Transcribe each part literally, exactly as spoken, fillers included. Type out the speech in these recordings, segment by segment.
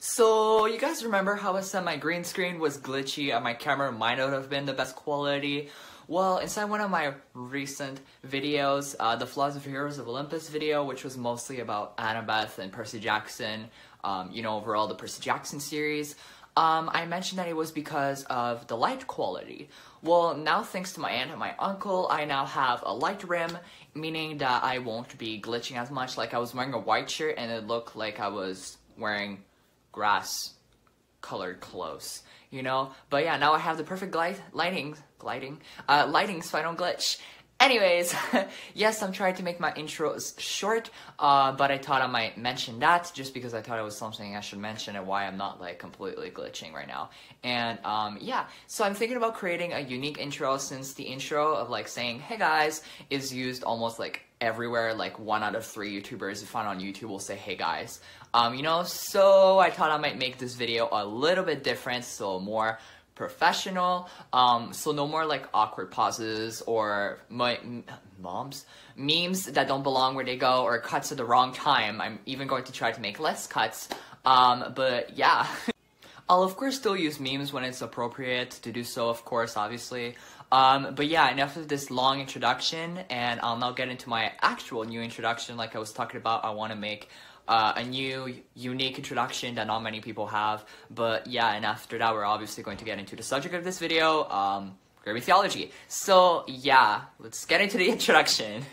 So, you guys remember how I said my green screen was glitchy and my camera might not have been the best quality? Well, inside one of my recent videos, uh, the Flaws of Heroes of Olympus video, which was mostly about Annabeth and Percy Jackson, um, you know, overall the Percy Jackson series, um, I mentioned that it was because of the light quality. Well, now thanks to my aunt and my uncle, I now have a light rim, meaning that I won't be glitching as much. Like, I was wearing a white shirt and it looked like I was wearing grass colored clothes, you know? But yeah, now I have the perfect light lighting, lighting, uh, lighting so I don't glitch. Anyways, yes, I'm trying to make my intros short, uh, but I thought I might mention that just because I thought it was something I should mention and why I'm not like completely glitching right now. And um, yeah, so I'm thinking about creating a unique intro since the intro of like saying, hey guys, is used almost like everywhere. Like one out of three YouTubers you find on YouTube will say, hey guys. Um, you know, so I thought I might make this video a little bit different, so more professional, um, so no more like awkward pauses or my moms memes that don't belong where they go or cuts at the wrong time. I'm even going to try to make less cuts, um, but yeah. I'll of course still use memes when it's appropriate to do so, of course, obviously. Um, but yeah, enough of this long introduction, and I'll now get into my actual new introduction. Like I was talking about, I want to make Uh, a new, unique introduction that not many people have, but yeah, and after that, we're obviously going to get into the subject of this video, um, Greek mythology. So yeah, let's get into the introduction.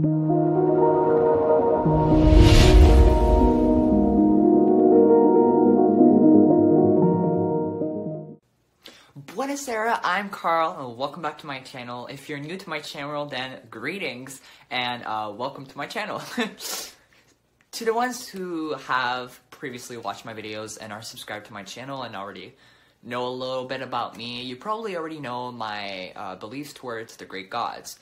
Buonasera, I'm Carl, and welcome back to my channel. If you're new to my channel, then greetings, and uh, welcome to my channel. To the ones who have previously watched my videos and are subscribed to my channel and already know a little bit about me, you probably already know my uh, beliefs towards the Greek gods.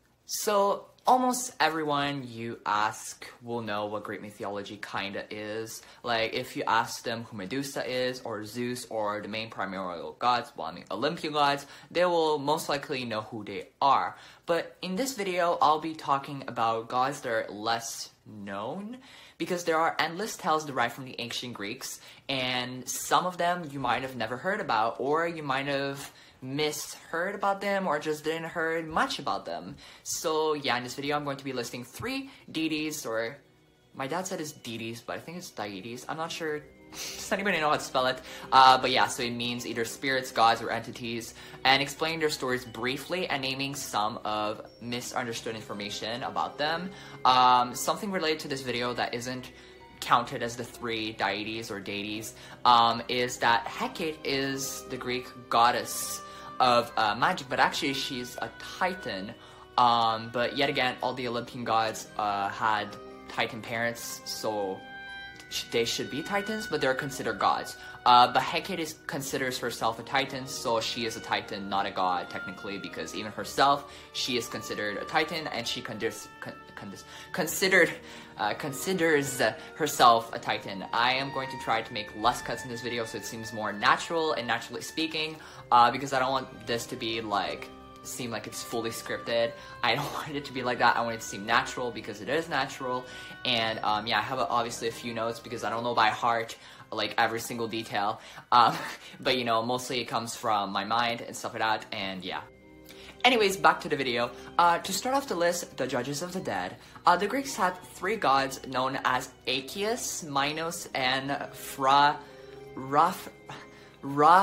So almost everyone you ask will know what Greek mythology kinda is. Like if you ask them who Medusa is, or Zeus, or the main primordial gods, well I mean Olympian gods, they will most likely know who they are. But in this video, I'll be talking about gods that are less known, because there are endless tales derived from the ancient Greeks, and some of them you might have never heard about, or you might have misheard about them, or just didn't heard much about them. So yeah, in this video I'm going to be listing three deities, or my dad said it's deities, but I think it's deities. I'm not sure. Does anybody know how to spell it? Uh, but yeah, so it means either spirits, gods, or entities, and explaining their stories briefly and naming some of misunderstood information about them. Um, something related to this video that isn't counted as the three deities or deities um, is that Hecate is the Greek goddess of uh, magic, but actually she's a titan. Um, but yet again, all the Olympian gods uh, had titan parents, so they should be titans, but they're considered gods. Uh, but Hecate is, considers herself a titan, so she is a titan, not a god, technically, because even herself, she is considered a titan, and she condis, con, condis, considered, uh, considers herself a titan. I am going to try to make less cuts in this video, so it seems more natural and naturally speaking, uh, because I don't want this to be like, seem like it's fully scripted. I don't want it to be like that. I want it to seem natural because it is natural. And um, yeah, I have a, obviously a few notes because I don't know by heart like every single detail. Um, but you know, mostly it comes from my mind and stuff like that. And yeah. Anyways, back to the video. Uh, to start off the list, the Judges of the Dead. Uh, the Greeks had three gods known as Aeacus, Minos, and Phra, Raf, Ra,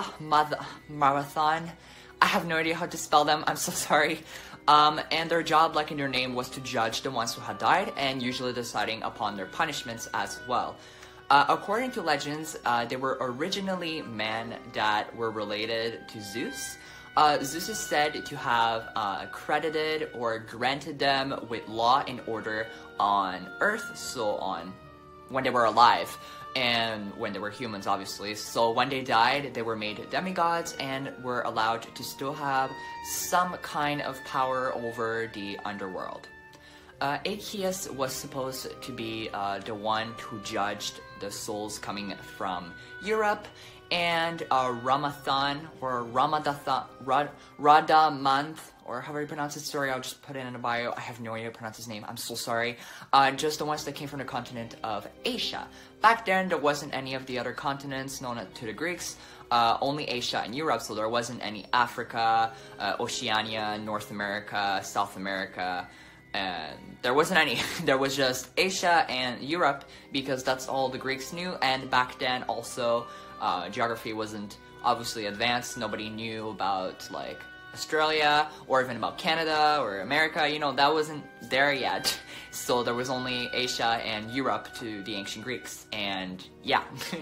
Marathon. I have no idea how to spell them, I'm so sorry. Um, and their job, like in their name, was to judge the ones who had died, and usually deciding upon their punishments as well. Uh, according to legends, uh, they were originally men that were related to Zeus. Uh, Zeus is said to have uh, credited or granted them with law and order on Earth, so on when they were alive. And when they were humans, obviously. So when they died, they were made demigods and were allowed to still have some kind of power over the underworld. Uh, Aeacus was supposed to be uh, the one who judged the souls coming from Europe, and uh, Ramadan or Ramadathan, Rad, Radamanth or however you pronounce his story, I'll just put it in the bio. I have no idea how to pronounce his name, I'm so sorry. Uh, just the ones that came from the continent of Asia. Back then, there wasn't any of the other continents known to the Greeks, uh, only Asia and Europe, so there wasn't any Africa, uh, Oceania, North America, South America, and there wasn't any. There was just Asia and Europe, because that's all the Greeks knew, and back then also, uh, geography wasn't obviously advanced. Nobody knew about, like, Australia, or even about Canada, or America, you know, that wasn't there yet. So there was only Asia and Europe to the ancient Greeks, and yeah.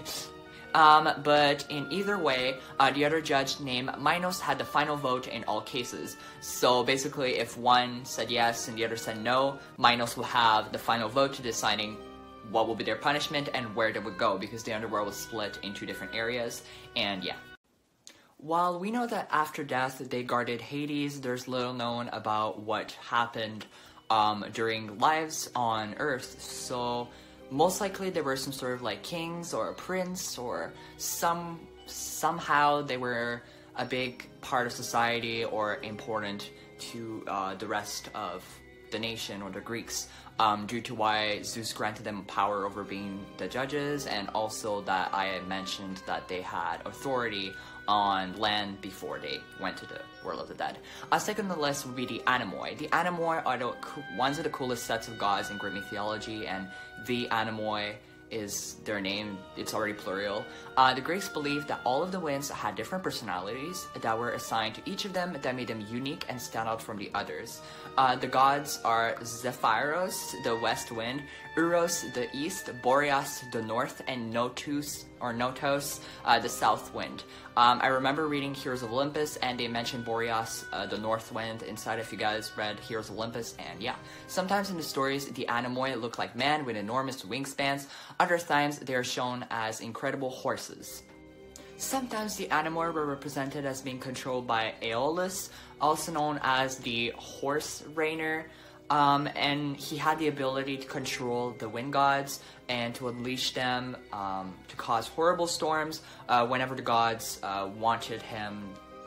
um, but in either way, uh, the other judge named Minos had the final vote in all cases. So basically, if one said yes and the other said no, Minos will have the final vote to deciding what will be their punishment and where they would go, because the underworld was split into different areas, and yeah. While we know that after death they guarded Hades, there's little known about what happened um, during lives on Earth. So most likely there were some sort of like kings or a prince, or some somehow they were a big part of society or important to uh, the rest of the nation or the Greeks, um, due to why Zeus granted them power over being the judges, and also that I had mentioned that they had authority on land before they went to the world of the dead. Uh, second on the list would be the Anemoi. The Anemoi are the ones of the coolest sets of gods in Greek mythology, and the Anemoi is their name. It's already plural. Uh, the Greeks believed that all of the winds had different personalities that were assigned to each of them that made them unique and stand out from the others. Uh, the gods are Zephyros, the west wind, Eros, the east, Boreas, the north, and Notus, or Notos, uh, the south wind. Um, I remember reading Heroes of Olympus, and they mentioned Boreas, uh, the north wind, inside if you guys read Heroes of Olympus, and yeah. Sometimes in the stories, the Anemoi look like men with enormous wingspans. Other times, they are shown as incredible horses. Sometimes the Anemoi were represented as being controlled by Aeolus, also known as the Horse Rainer, um, and he had the ability to control the wind gods and to unleash them um, to cause horrible storms uh, whenever the gods uh, wanted him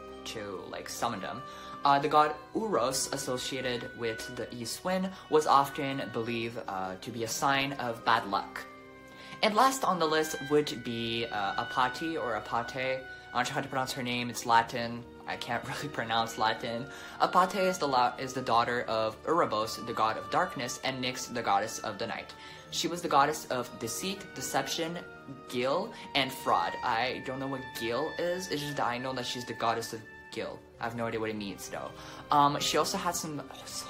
to like summon them. Uh, the god Uros, associated with the east wind, was often believed uh, to be a sign of bad luck. And last on the list would be uh, Apate or Apate. I'm not sure how to pronounce her name. It's Latin. I can't really pronounce Latin. Apate is the la is the daughter of Erebos, the god of darkness, and Nyx, the goddess of the night. She was the goddess of deceit, deception, guile, and fraud. I don't know what guile is. It's just that I know that she's the goddess of guile. I have no idea what it means though. Um, she also had some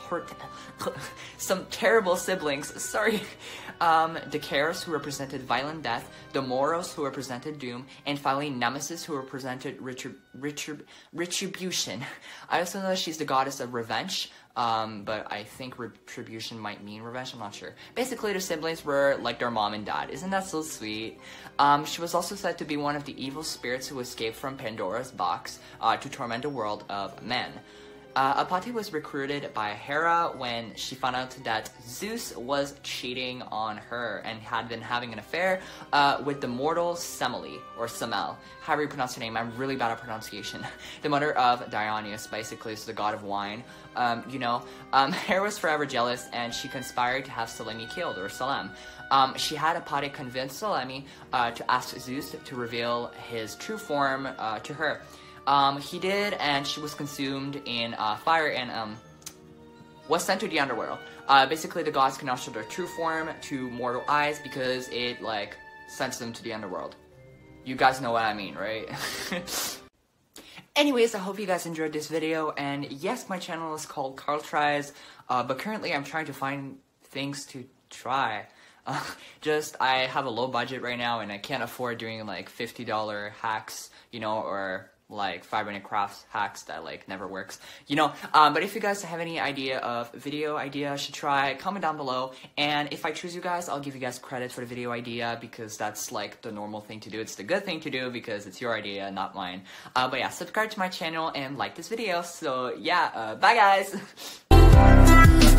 some terrible siblings. Sorry. Um, the Keros, who represented violent death, the Moros, who represented doom, and finally Nemesis, who represented retrib retrib retribution. I also know that she's the goddess of revenge, um, but I think retribution might mean revenge, I'm not sure. Basically, the siblings were like their mom and dad. Isn't that so sweet? Um, she was also said to be one of the evil spirits who escaped from Pandora's box uh, to torment the world of men. Uh, Apate was recruited by Hera when she found out that Zeus was cheating on her and had been having an affair uh, with the mortal Semele, or Semele. However you pronounce her name, I'm really bad at pronunciation. The mother of Dionysus, basically, is the god of wine. Um, you know, um, Hera was forever jealous, and she conspired to have Selene killed, or Selene. Um, she had Apate convince Selene uh, to ask Zeus to reveal his true form uh, to her. Um, he did, and she was consumed in uh, fire and um, was sent to the underworld. Uh, basically, the gods cannot show their true form to mortal eyes because it, like, sends them to the underworld. You guys know what I mean, right? Anyways, I hope you guys enjoyed this video, and yes, my channel is called Carl Tries, uh, but currently I'm trying to find things to try. Uh, just, I have a low budget right now, and I can't afford doing, like, fifty dollar hacks, you know, or like five minute crafts hacks that like never works, you know. Um, but if you guys have any idea of video idea I should try, comment down below, and if I choose you guys, I'll give you guys credit for the video idea because that's like the normal thing to do. It's the good thing to do because it's your idea, not mine. Uh, but yeah, subscribe to my channel and like this video. So yeah, uh, bye guys.